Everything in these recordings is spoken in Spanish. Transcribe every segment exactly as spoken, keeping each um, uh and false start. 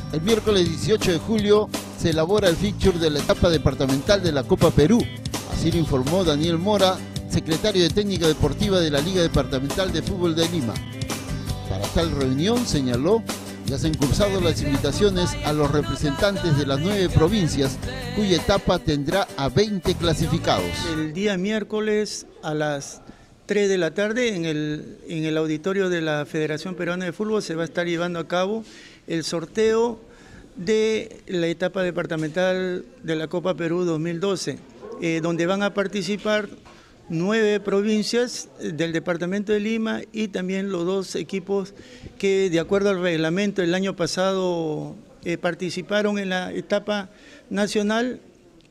El miércoles dieciocho de julio se elabora el fixture de la etapa departamental de la Copa Perú. Así lo informó Daniel Mora, secretario de Técnica Deportiva de la Liga Departamental de Fútbol de Lima. Para tal reunión, señaló, ya se han cursado las invitaciones a los representantes de las nueve provincias, cuya etapa tendrá a veinte clasificados. El día miércoles a las tres de la tarde en el, en el auditorio de la Federación Peruana de Fútbol se va a estar llevando a cabo el sorteo de la etapa departamental de la Copa Perú dos mil doce, eh, donde van a participar nueve provincias del departamento de Lima y también los dos equipos que de acuerdo al reglamento el año pasado eh, participaron en la etapa nacional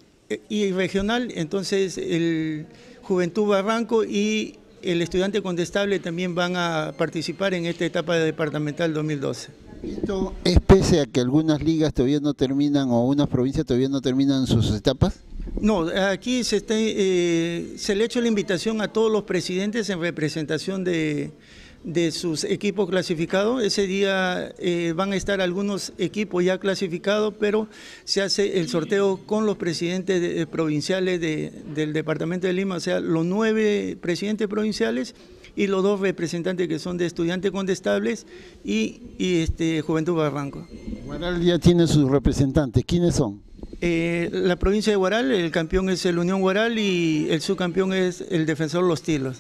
y regional. Entonces el Juventud Barranco y el Estudiante Condestable también van a participar en esta etapa departamental dos mil doce. ¿Esto es pese a que algunas ligas todavía no terminan o unas provincias todavía no terminan sus etapas? No, aquí se, está, eh, se le ha hecho la invitación a todos los presidentes en representación de, de sus equipos clasificados. Ese día eh, van a estar algunos equipos ya clasificados, pero se hace el sorteo con los presidentes de, de provinciales de, del departamento de Lima, o sea, los nueve presidentes provinciales y los dos representantes que son de Estudiantes Condestables y, y este, Juventud Barranco. Guaral ya tiene sus representantes, ¿quiénes son? Eh, la provincia de Guaral, el campeón es el Unión Guaral y el subcampeón es el Defensor Los Tilos.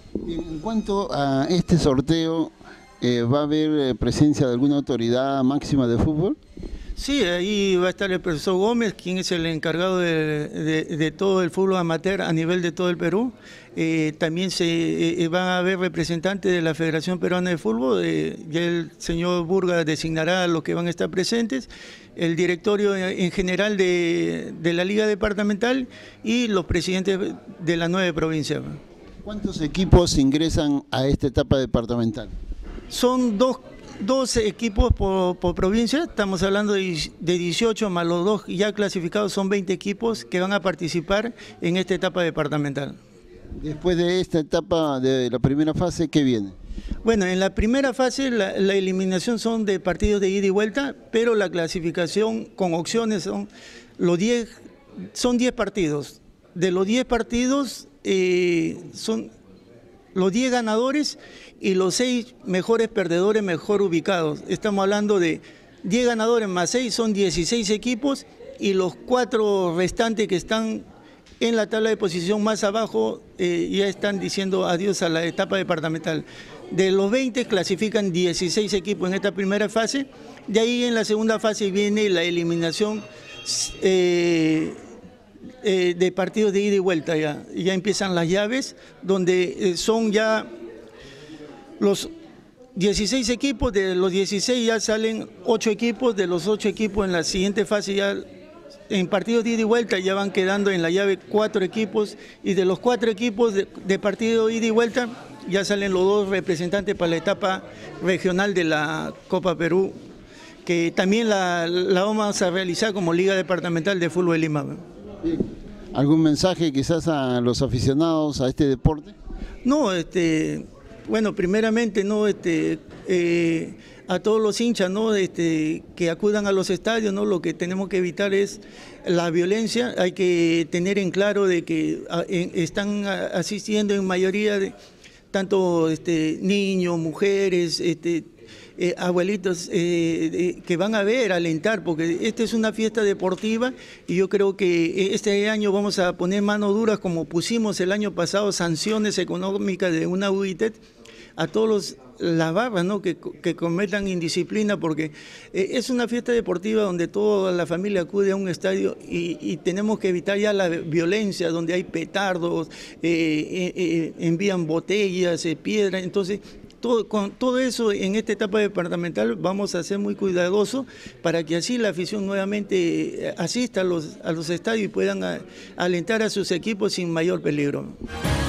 En cuanto a este sorteo, eh, ¿va a haber presencia de alguna autoridad máxima de fútbol? Sí, ahí va a estar el profesor Gómez, quien es el encargado de, de, de todo el fútbol amateur a nivel de todo el Perú. Eh, también se eh, van a haber representantes de la Federación Peruana de Fútbol, eh, ya el señor Burga designará a los que van a estar presentes, el directorio en general de, de la Liga Departamental y los presidentes de las nueve provincias. ¿Cuántos equipos ingresan a esta etapa departamental? Son dos Dos equipos por, por provincia, estamos hablando de, de dieciocho más los dos ya clasificados, son veinte equipos que van a participar en esta etapa departamental. Después de esta etapa de la primera fase, ¿qué viene? Bueno, en la primera fase la, la eliminación son de partidos de ida y vuelta, pero la clasificación con opciones son los diez, son diez partidos. De los diez partidos eh, son los diez ganadores y los seis mejores perdedores mejor ubicados. Estamos hablando de diez ganadores más seis, son dieciséis equipos y los cuatro restantes que están en la tabla de posición más abajo eh, ya están diciendo adiós a la etapa departamental. De los veinte clasifican dieciséis equipos en esta primera fase, de ahí en la segunda fase viene la eliminación eh, eh, de partidos de ida y vuelta, ya, ya empiezan las llaves, donde eh, son ya los dieciséis equipos, de los dieciséis ya salen ocho equipos, de los ocho equipos en la siguiente fase ya en partidos de ida y vuelta ya van quedando en la llave cuatro equipos y de los cuatro equipos de, de partido de ida y vuelta ya salen los dos representantes para la etapa regional de la Copa Perú, que también la, la vamos a realizar como Liga Departamental de Fútbol de Lima. ¿Algún mensaje quizás a los aficionados a este deporte? No, este... Bueno, primeramente, ¿no? este, eh, a todos los hinchas, ¿no? este, que acudan a los estadios, ¿no? Lo que tenemos que evitar es la violencia. Hay que tener en claro de que a, en, están asistiendo en mayoría de tanto este, niños, mujeres, este, eh, abuelitos eh, eh, que van a ver, alentar, porque esta es una fiesta deportiva y yo creo que este año vamos a poner manos duras como pusimos el año pasado, sanciones económicas de una U I T E D a todos los, las barras, ¿no? que, que cometan indisciplina, porque eh, es una fiesta deportiva donde toda la familia acude a un estadio y, y tenemos que evitar ya la violencia, donde hay petardos, eh, eh, eh, envían botellas, eh, piedras, entonces todo, con todo eso en esta etapa departamental vamos a ser muy cuidadosos para que así la afición nuevamente asista a los, a los estadios y puedan a, alentar a sus equipos sin mayor peligro.